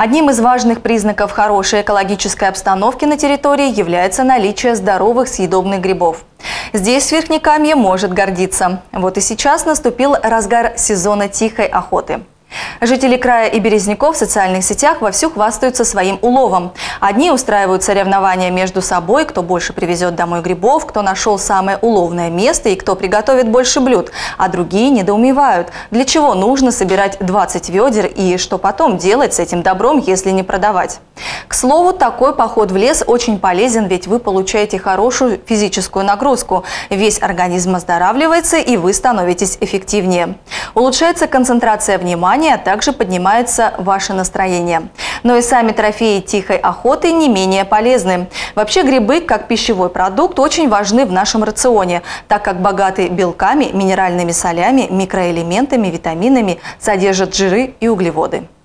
Одним из важных признаков хорошей экологической обстановки на территории является наличие здоровых съедобных грибов. Здесь Верхнекамье может гордиться. Вот и сейчас наступил разгар сезона тихой охоты. Жители края и Березняков в социальных сетях вовсю хвастаются своим уловом. Одни устраивают соревнования между собой, кто больше привезет домой грибов, кто нашел самое уловное место и кто приготовит больше блюд, а другие недоумевают, для чего нужно собирать 20 ведер и что потом делать с этим добром, если не продавать. К слову, такой поход в лес очень полезен, ведь вы получаете хорошую физическую нагрузку, весь организм оздоравливается и вы становитесь эффективнее. Улучшается концентрация внимания, а также поднимается ваше настроение. Но и сами трофеи тихой охоты не менее полезны. Вообще грибы, как пищевой продукт, очень важны в нашем рационе, так как богаты белками, минеральными солями, микроэлементами, витаминами, содержат жиры и углеводы.